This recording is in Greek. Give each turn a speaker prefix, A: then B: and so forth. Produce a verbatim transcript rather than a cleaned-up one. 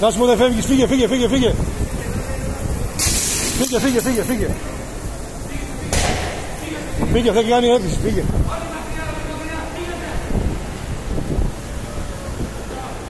A: Να σου πω δεν φεύγεις, φύγε, φύγε, φύγε, φύγε. Φύγε, φύγε, φύγε, φύγε. Φύγε, δεν κάνει αίτηση, φύγε.